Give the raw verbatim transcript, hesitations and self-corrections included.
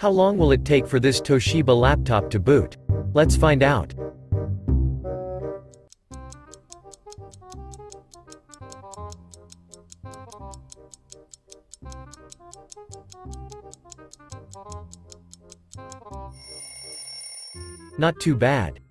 How long will it take for this Toshiba laptop to boot? Let's find out. Not too bad.